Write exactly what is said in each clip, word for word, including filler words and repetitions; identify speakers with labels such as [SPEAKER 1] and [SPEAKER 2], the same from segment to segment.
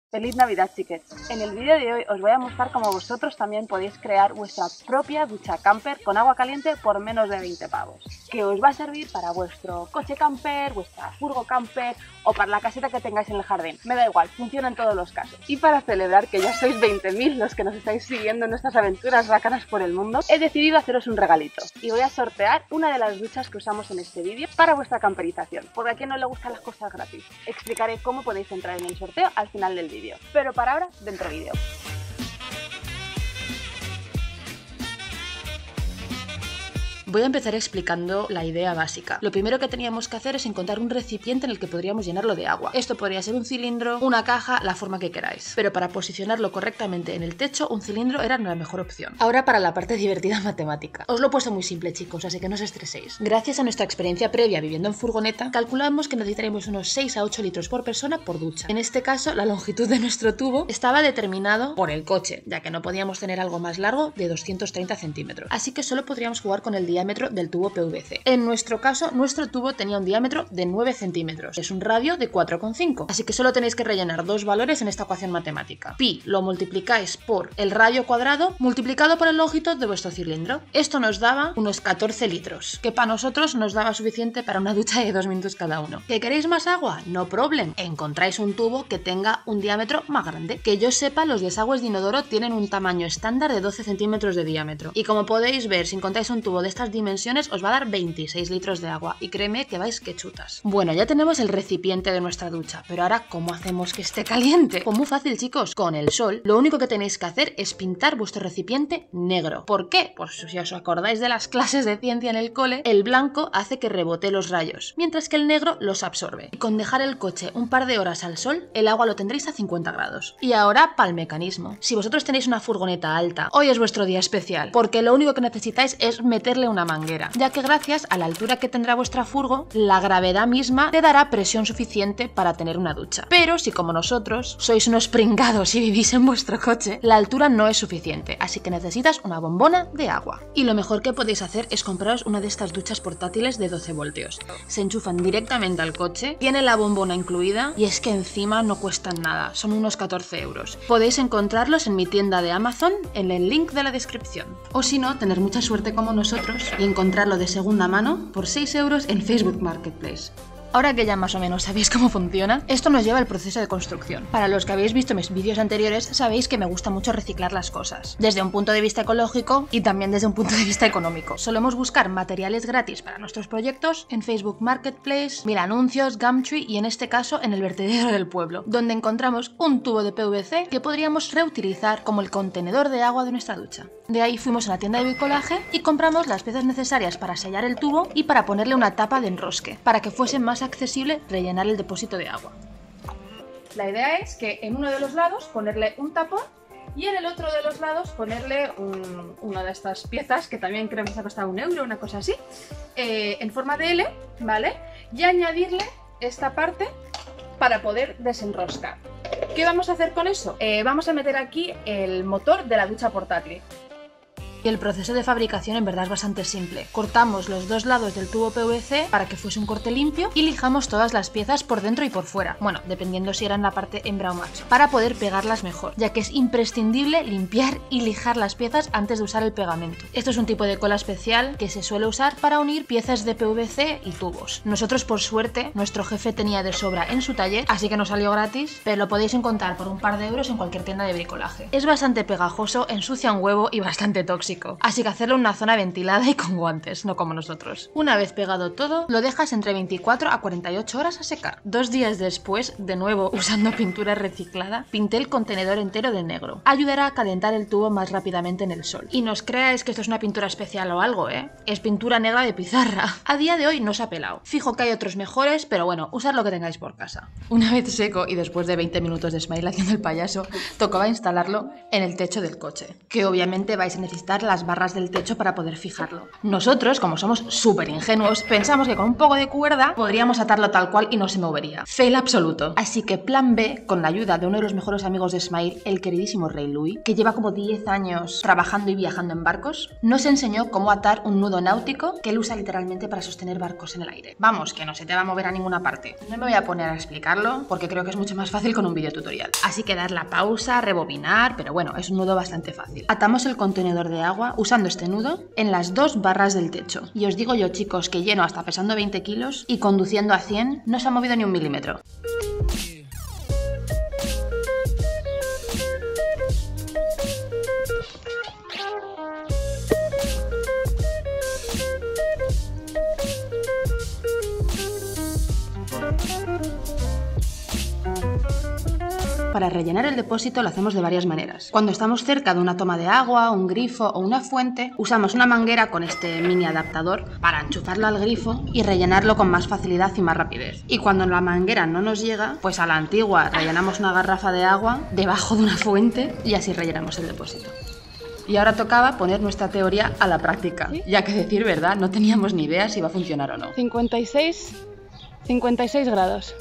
[SPEAKER 1] ¡Feliz Navidad, chiques! En el vídeo de hoy os voy a mostrar cómo vosotros también podéis crear vuestra propia ducha camper con agua caliente por menos de veinte pavos, que os va a servir para vuestro coche camper, vuestra furgo camper o para la caseta que tengáis en el jardín. Me da igual, funciona en todos los casos. Y para celebrar que ya sois veinte mil los que nos estáis siguiendo en nuestras aventuras bacanas por el mundo, he decidido haceros un regalito y voy a sortear una de las duchas que usamos en este vídeo para vuestra camperización, porque a quien no le gustan las cosas gratis. Explicaré cómo podéis entrar en el sorteo al final del vídeo. Pero para ahora, dentro vídeo.
[SPEAKER 2] Voy a empezar explicando la idea básica. Lo primero que teníamos que hacer es encontrar un recipiente en el que podríamos llenarlo de agua. Esto podría ser un cilindro, una caja, la forma que queráis. Pero para posicionarlo correctamente en el techo, un cilindro era la mejor opción. Ahora para la parte divertida matemática. Os lo he puesto muy simple, chicos, así que no os estreséis. Gracias a nuestra experiencia previa viviendo en furgoneta, calculamos que necesitaremos unos seis a ocho litros por persona por ducha. En este caso, la longitud de nuestro tubo estaba determinado por el coche, ya que no podíamos tener algo más largo de doscientos treinta centímetros. Así que solo podríamos jugar con el diámetro del tubo P V C. En nuestro caso, nuestro tubo tenía un diámetro de nueve centímetros. Es un radio de cuatro coma cinco. Así que solo tenéis que rellenar dos valores en esta ecuación matemática. Pi lo multiplicáis por el radio cuadrado multiplicado por el longitud de vuestro cilindro. Esto nos daba unos catorce litros, que para nosotros nos daba suficiente para una ducha de dos minutos cada uno. ¿Que queréis más agua? No problem. Encontráis un tubo que tenga un diámetro más grande. Que yo sepa, los desagües de inodoro tienen un tamaño estándar de doce centímetros de diámetro. Y como podéis ver, si encontráis un tubo de estas dimensiones os va a dar veintiséis litros de agua y créeme que vais que chutas. Bueno, ya tenemos el recipiente de nuestra ducha, pero ahora ¿cómo hacemos que esté caliente? Pues muy fácil, chicos, con el sol lo único que tenéis que hacer es pintar vuestro recipiente negro. ¿Por qué? Pues si os acordáis de las clases de ciencia en el cole, el blanco hace que rebote los rayos, mientras que el negro los absorbe. Y con dejar el coche un par de horas al sol, el agua lo tendréis a cincuenta grados. Y ahora para el mecanismo. Si vosotros tenéis una furgoneta alta, hoy es vuestro día especial, porque lo único que necesitáis es meterle una manguera, ya que gracias a la altura que tendrá vuestra furgo, la gravedad misma te dará presión suficiente para tener una ducha. Pero si como nosotros sois unos pringados y vivís en vuestro coche, la altura no es suficiente, así que necesitas una bombona de agua. Y lo mejor que podéis hacer es compraros una de estas duchas portátiles de doce voltios. Se enchufan directamente al coche, tiene la bombona incluida y es que encima no cuestan nada, son unos catorce euros. Podéis encontrarlos en mi tienda de Amazon en el link de la descripción. O si no, tener mucha suerte como nosotros y encontrarlo de segunda mano por seis euros en Facebook Marketplace. Ahora que ya más o menos sabéis cómo funciona, esto nos lleva al proceso de construcción. Para los que habéis visto mis vídeos anteriores, sabéis que me gusta mucho reciclar las cosas, desde un punto de vista ecológico y también desde un punto de vista económico. Solemos buscar materiales gratis para nuestros proyectos en Facebook Marketplace, Mil Anuncios, Gumtree y en este caso en el vertedero del pueblo, donde encontramos un tubo de P V C que podríamos reutilizar como el contenedor de agua de nuestra ducha. De ahí fuimos a la tienda de bricolaje y compramos las piezas necesarias para sellar el tubo y para ponerle una tapa de enrosque, para que fuese más accesible rellenar el depósito de agua. La idea es que en uno de los lados ponerle un tapón y en el otro de los lados ponerle un, una de estas piezas que también creo que se ha costado un euro, una cosa así, eh, en forma de L, ¿vale? Y añadirle esta parte para poder desenroscar. ¿Qué vamos a hacer con eso? Eh, vamos a meter aquí el motor de la ducha portátil. Y el proceso de fabricación en verdad es bastante simple. Cortamos los dos lados del tubo P V C para que fuese un corte limpio y lijamos todas las piezas por dentro y por fuera, bueno, dependiendo si eran la parte hembra o macho, para poder pegarlas mejor, ya que es imprescindible limpiar y lijar las piezas antes de usar el pegamento. Esto es un tipo de cola especial que se suele usar para unir piezas de P V C y tubos. Nosotros, por suerte, nuestro jefe tenía de sobra en su taller, así que nos salió gratis, pero lo podéis encontrar por un par de euros en cualquier tienda de bricolaje. Es bastante pegajoso, ensucia un huevo y bastante tóxico. Así que hacerlo en una zona ventilada y con guantes, no como nosotros. Una vez pegado todo, lo dejas entre veinticuatro a cuarenta y ocho horas a secar. Dos días después, de nuevo usando pintura reciclada, pinté el contenedor entero de negro. Ayudará a calentar el tubo más rápidamente en el sol. Y no os creáis que esto es una pintura especial o algo, ¿eh? Es pintura negra de pizarra. A día de hoy no se ha pelado. Fijo que hay otros mejores, pero bueno, usad lo que tengáis por casa. Una vez seco y después de veinte minutos de Smile haciendo el payaso, tocaba instalarlo en el techo del coche, que obviamente vais a necesitar utilizar las barras del techo para poder fijarlo. Nosotros, como somos súper ingenuos, pensamos que con un poco de cuerda podríamos atarlo tal cual y no se movería. Fail absoluto. Así que plan B, con la ayuda de uno de los mejores amigos de Smile, el queridísimo Rey Louis, que lleva como diez años trabajando y viajando en barcos, nos enseñó cómo atar un nudo náutico que él usa literalmente para sostener barcos en el aire. Vamos, que no se te va a mover a ninguna parte. No me voy a poner a explicarlo porque creo que es mucho más fácil con un vídeo tutorial. Así que dar la pausa, rebobinar, pero bueno, es un nudo bastante fácil. Atamos el contenedor de agua usando este nudo en las dos barras del techo. Y os digo yo, chicos, que lleno hasta pesando veinte kilos y conduciendo a cien no se ha movido ni un milímetro. Para rellenar el depósito lo hacemos de varias maneras. Cuando estamos cerca de una toma de agua, un grifo o una fuente, usamos una manguera con este mini adaptador para enchufarlo al grifo y rellenarlo con más facilidad y más rapidez. Y cuando la manguera no nos llega, pues a la antigua rellenamos una garrafa de agua debajo de una fuente y así rellenamos el depósito. Y ahora tocaba poner nuestra teoría a la práctica, ¿sí? Ya que decir verdad, no teníamos ni idea si iba a funcionar o no.
[SPEAKER 1] cincuenta y seis grados.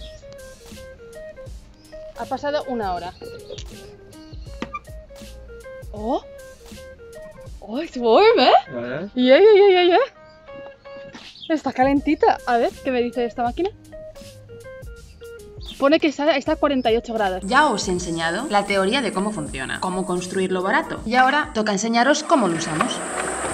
[SPEAKER 1] Ha pasado una hora. ¡Oh! ¡Oh, es warm, eh! ¡Yeah, yeah, yeah, yeah! Está calentita. A ver, ¿qué me dice esta máquina? Pone que está, está a cuarenta y ocho grados.
[SPEAKER 2] Ya os he enseñado la teoría de cómo funciona, cómo construirlo barato. Y ahora toca enseñaros cómo lo usamos.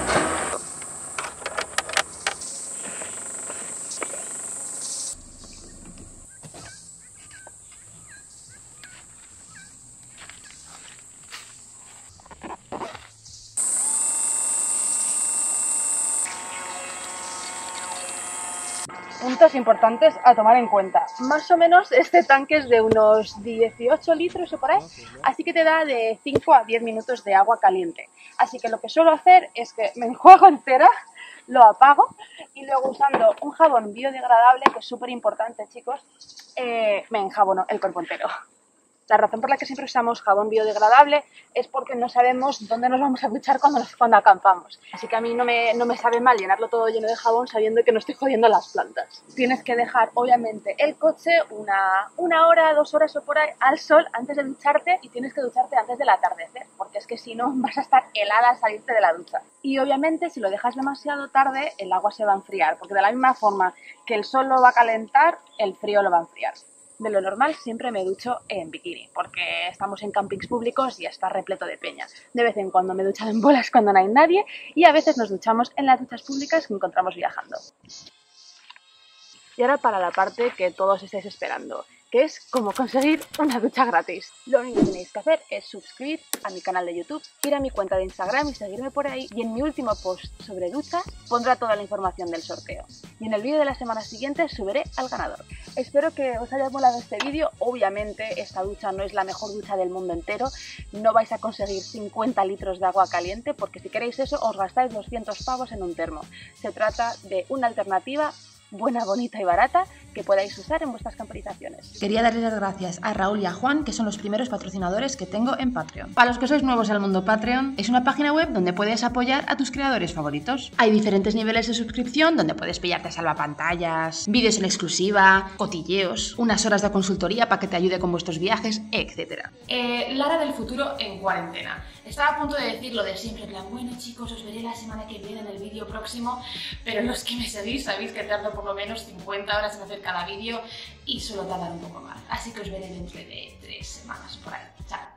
[SPEAKER 1] Puntos importantes a tomar en cuenta. Más o menos este tanque es de unos dieciocho litros o por ahí, así que te da de cinco a diez minutos de agua caliente. Así que lo que suelo hacer es que me enjuago entera, lo apago y luego usando un jabón biodegradable, que es súper importante, chicos, eh, me enjabono el cuerpo entero. La razón por la que siempre usamos jabón biodegradable es porque no sabemos dónde nos vamos a duchar cuando, nos, cuando acampamos. Así que a mí no me, no me sabe mal llenarlo todo lleno de jabón sabiendo que no estoy jodiendo las plantas. Tienes que dejar, obviamente, el coche una, una hora, dos horas o por ahí al sol antes de ducharte y tienes que ducharte antes del atardecer, porque es que si no vas a estar helada al salirte de la ducha. Y obviamente si lo dejas demasiado tarde, el agua se va a enfriar, porque de la misma forma que el sol lo va a calentar, el frío lo va a enfriar. De lo normal siempre me ducho en bikini, porque estamos en campings públicos y está repleto de peña. De vez en cuando me he duchado en bolas cuando no hay nadie y a veces nos duchamos en las duchas públicas que encontramos viajando. Y ahora para la parte que todos estáis esperando, que es cómo conseguir una ducha gratis. Lo único que tenéis que hacer es suscribir a mi canal de YouTube, ir a mi cuenta de Instagram y seguirme por ahí, y en mi último post sobre duchas pondré toda la información del sorteo. Y en el vídeo de la semana siguiente subiré al ganador. Espero que os haya molado este vídeo. Obviamente esta ducha no es la mejor ducha del mundo entero, no vais a conseguir cincuenta litros de agua caliente, porque si queréis eso os gastáis doscientos pavos en un termo. Se trata de una alternativa buena, bonita y barata que podáis usar en vuestras camperizaciones.
[SPEAKER 2] Quería darles las gracias a Raúl y a Juan, que son los primeros patrocinadores que tengo en Patreon. Para los que sois nuevos al mundo Patreon, es una página web donde puedes apoyar a tus creadores favoritos. Hay diferentes niveles de suscripción donde puedes pillarte salvapantallas, vídeos en exclusiva, cotilleos, unas horas de consultoría para que te ayude con vuestros viajes, etcétera. Eh, Lara del futuro en cuarentena. Estaba a punto de decir lo de siempre, en plan, bueno chicos, os veré la semana que viene en el vídeo próximo, pero los que me seguís sabéis que tardo por lo menos cincuenta horas en hacer cada vídeo y suelo tardar un poco más, así que os veré dentro de tres semanas por ahí. Chao.